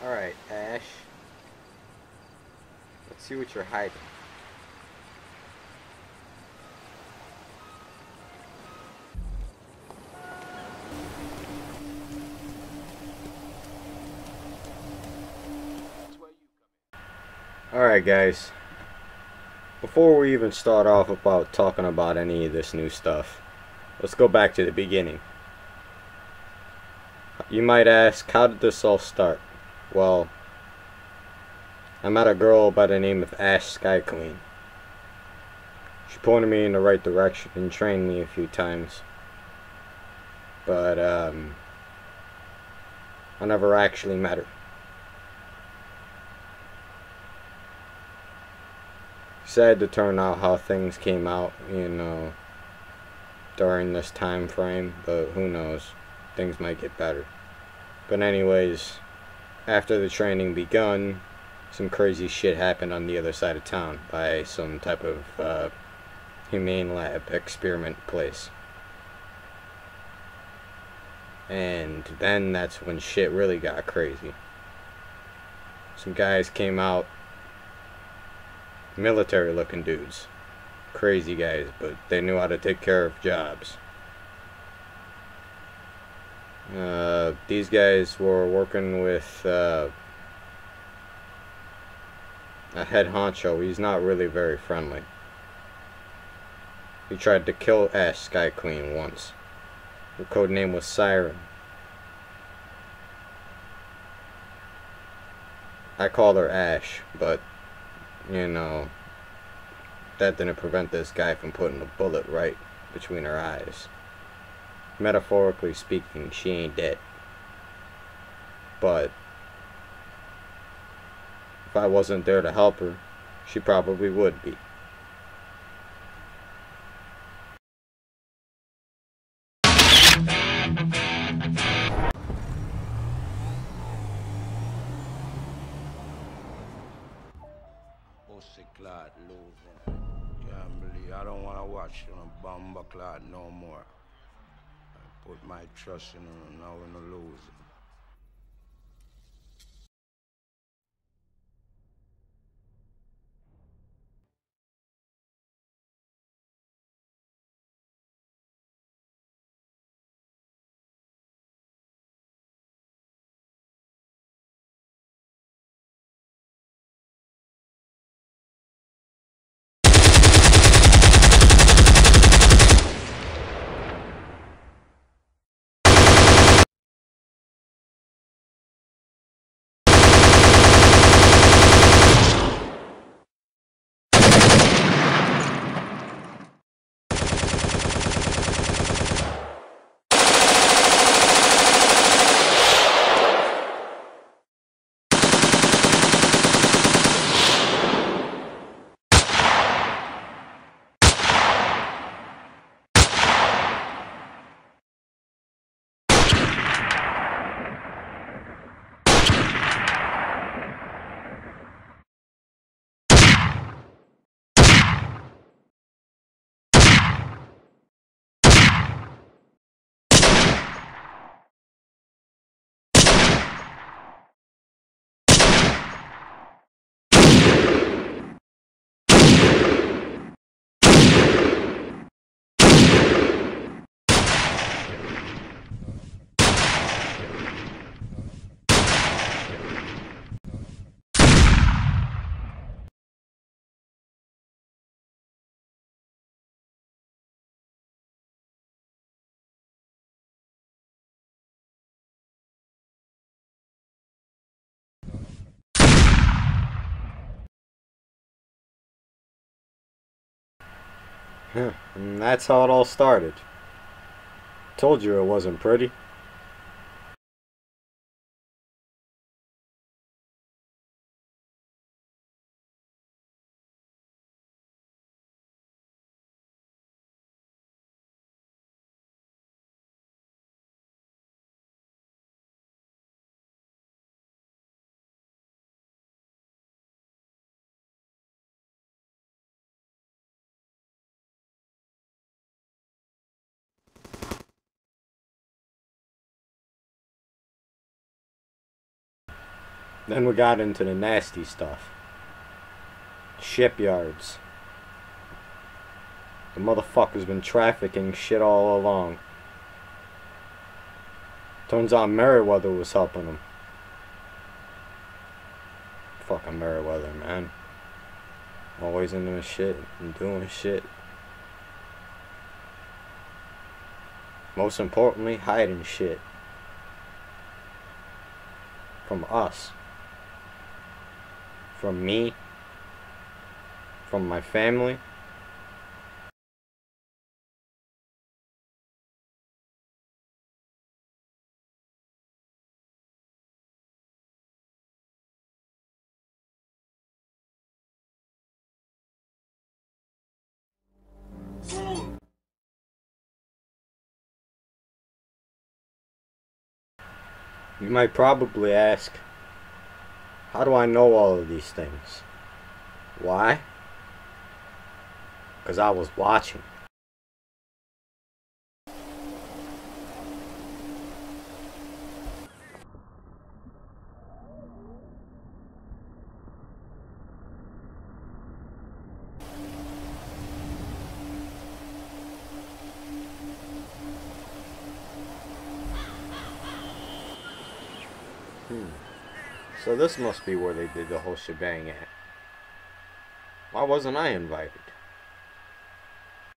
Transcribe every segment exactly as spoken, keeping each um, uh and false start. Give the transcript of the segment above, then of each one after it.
Alright, Ash. Let's see what you're hiding. Alright guys, before we even start off about talking about any of this new stuff, let's go back to the beginning. You might ask, how did this all start? Well, I met a girl by the name of Ash Sky Queen. She pointed me in the right direction and trained me a few times. But, um, I never actually met her. Sad to turn out how things came out, you know, during this time frame, but who knows, things might get better. But anyways, after the training begun, some crazy shit happened on the other side of town by some type of uh, humane lab experiment place. And then that's when shit really got crazy. Some guys came out, military looking dudes, crazy guys, but they knew how to take care of jobs. Uh, these guys were working with uh, a head honcho. He's not really very friendly. He tried to kill Ash Sky Queen once. Her code name was Siren. I called her Ash, but you know, that didn't prevent this guy from putting a bullet right between her eyes. Metaphorically speaking, she ain't dead. But if I wasn't there to help her, she probably would be. Clad losing. Can't believe I don't want to watch them bomber clad no more. I put my trust in them, now we're gonna lose. And that's how it all started. Told you it wasn't pretty. Then we got into the nasty stuff. Shipyards. The motherfucker's been trafficking shit all along. Turns out Merryweather was helping him. Fucking Merryweather, man. Always into his shit and doing shit. Most importantly, hiding shit. From us. From me. From my family. You might probably ask, how do I know all of these things? Why? Because I was watching. Hmm. So this must be where they did the whole shebang at. Why wasn't I invited?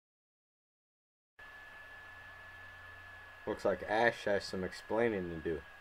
Looks like Ash has some explaining to do.